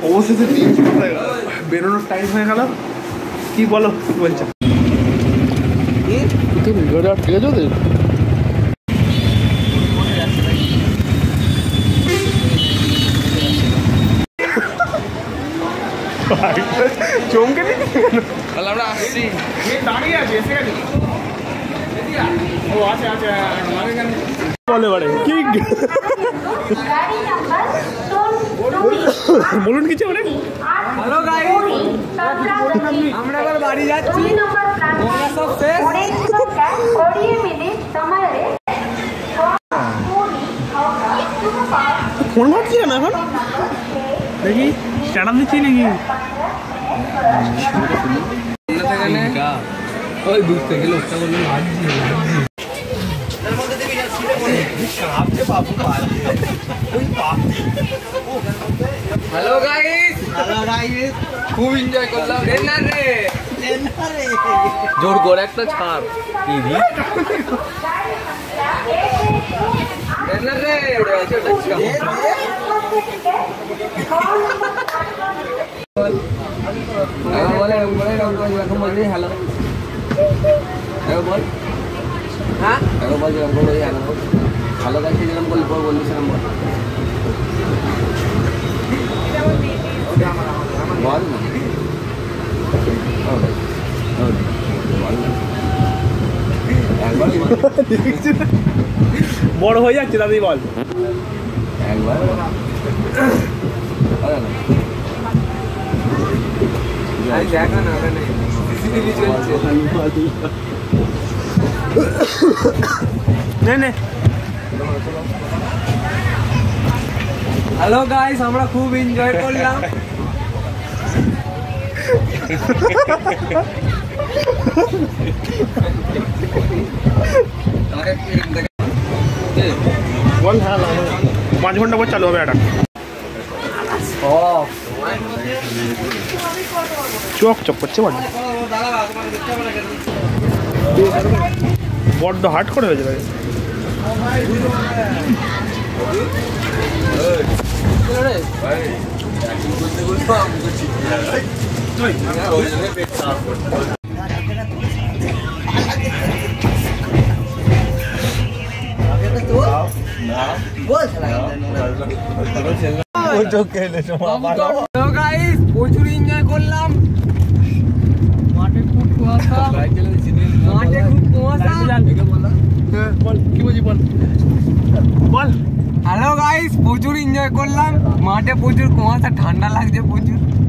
অবশেষে দিন শুরু হয়ে গেল, বেরোনোর টাইম হয়ে গেল। কি বলো, কি বলছো? ভিডিওটা ঠিক আছে ওদের? চমকে দিচ্ছি আমরা আসছি, দাঁড়িয়ে আছে, এসে গেছি। ও আছে আছে বলে বাড়ে কি বলুন কিছু মানে। হ্যালো গাইস, আমরা এবার বাড়ি যাচ্ছি। তোমরা সব শেষ ফোন মারছি না এখন, দেখি স্ট্যান্ড দিচ্ছি নাকি ওই দূর থেকে লোকটা বললো হ্যালো গাইস, খুব এনজয় করলাম। জোর করে একটা ছাড় হ্যালো বল, হ্যাঁ বল যেরকম বল, ভালো গাইছে যেরকম বল, বললি সেরকম বল, বল বড় হয়ে যাচ্ছে দাদি, বল একবার। দেখা না হ্যালো গাইস, আমরা খুব এনজয় করলাম। বল হ্যাঁ 5 ঘন্টা পর চালু হবে এটা। চক চক করছে বড্ড হার্ড করে হয়ে যাবে। প্রচুর এনজয় করলাম, মাঠে খুব কুয়াশা, হ্যালো গাইস, প্রচুর এনজয় করলাম, মাঠে প্রচুর কুয়াশা, ঠান্ডা লাগছে প্রচুর।